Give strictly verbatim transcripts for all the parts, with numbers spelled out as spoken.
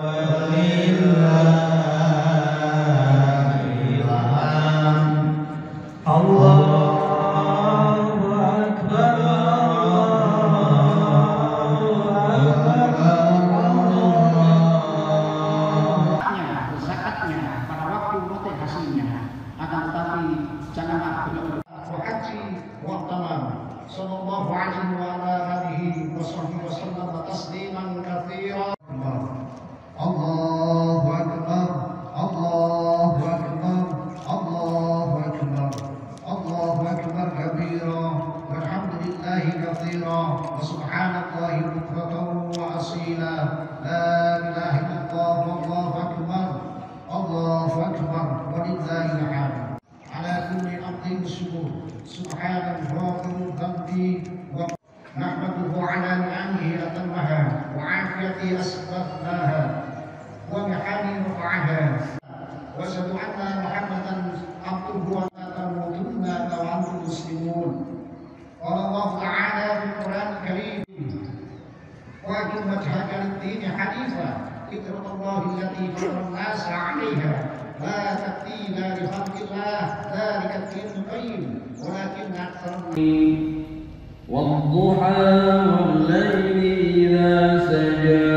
والضحى والليل إذا سجى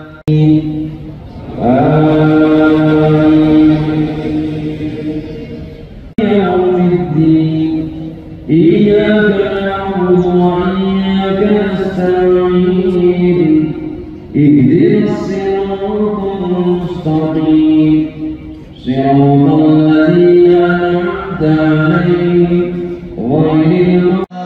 يوم الدين إياك نعبد وإياك نستعين اهدنا الصراط المستقيم صراط الذين أنعمت عليهم غير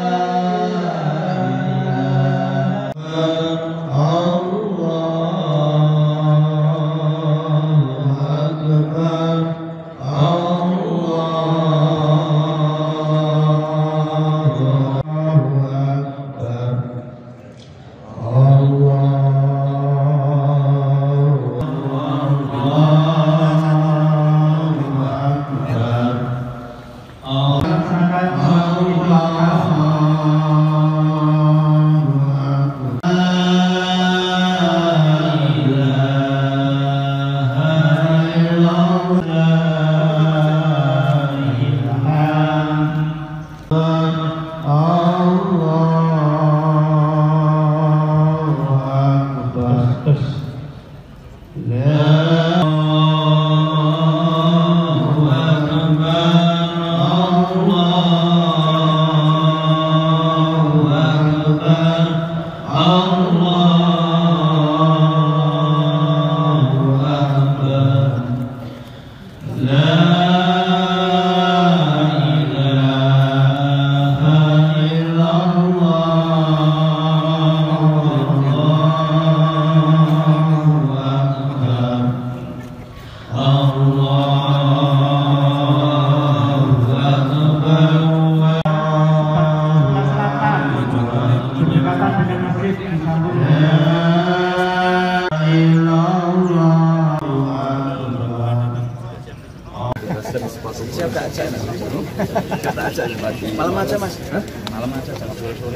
Siap tak aja mas? Siap tak aja mas? Malam aja mas? Hah? Malam aja jangan sore-sore.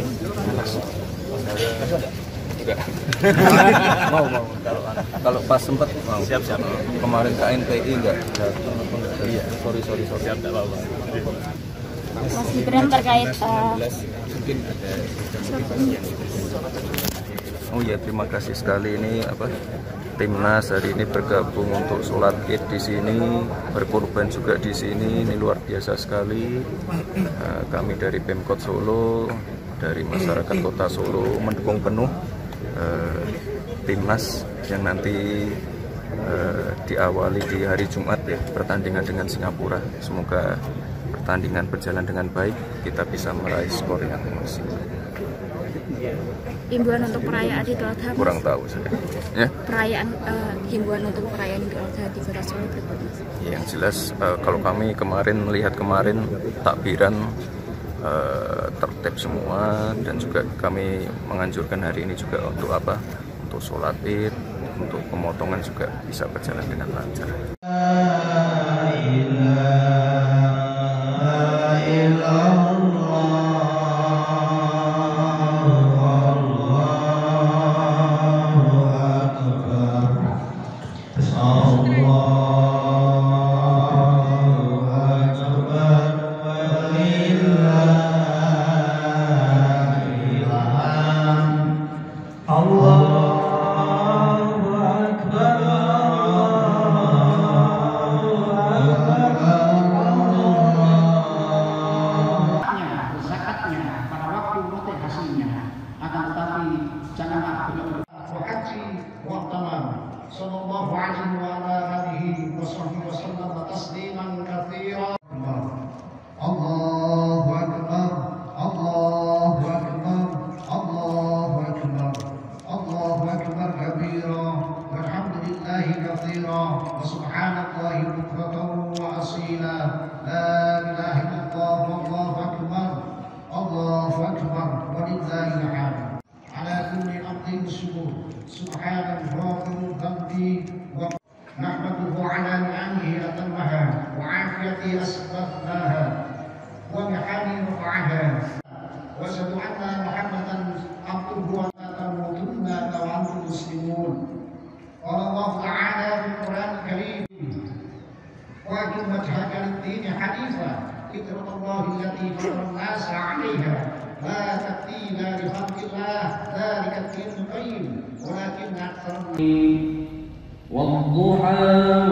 Enggak. Mau mau kalau kalau pas sempat mau. Siap siap. Kemarin K N P I enggak datang apa enggak? Iya. Sorry sorry sorry. Siap tak apa-apa. Mas Gibran terkait uh... mungkin ada. Oh ya, terima kasih sekali ini apa? Timnas hari ini bergabung untuk sholat Id di sini, berkorban juga di sini, ini luar biasa sekali. Uh, kami dari Pemkot Solo, dari masyarakat Kota Solo mendukung penuh uh, Timnas yang nanti uh, diawali di hari Jumat ya, pertandingan dengan Singapura. Semoga pertandingan berjalan dengan baik, kita bisa meraih skor yang maksimal. Himbauan untuk perayaan Idul Adha? Kurang tahu saya. Ya? Perayaan uh, himbauan untuk perayaan Idul Adha di Kota Solo berikutnya. Yang jelas uh, kalau kami kemarin melihat kemarin takbiran uh, tertib semua, dan juga kami menganjurkan hari ini juga untuk apa? Untuk sholat Id, untuk pemotongan juga bisa berjalan dengan lancar. Sallallahu alaihi wa alihi wasallam tasliman katsiran. Allahu akbar, Allahu akbar, Allahu akbar, Allahu akbar kabira, walhamdulillahi katsira, wa subhanallahi bukratan wa asila, la ilaha illallah, wallahu akbar, Allahu akbar, walillahil hamd. Ala kulli amrin syukur, subhanallah dhanbi wa nahmaduhu ala ni'amihi atammaha wa afiyati asbabnaha wa mihani rafa'aha wa asyhadu anna Muhammadan abduhu wa tamutunna wa antum muslimun. Qala Allah ta'ala fil Qur'an al-Karim wa aqim wajhaka lid-din hanifa fitratallahi allati fatara an-nasa 'alayha la tabdila li khalqillah dhalika ad-dinul qayyim walakin aktsara والضحى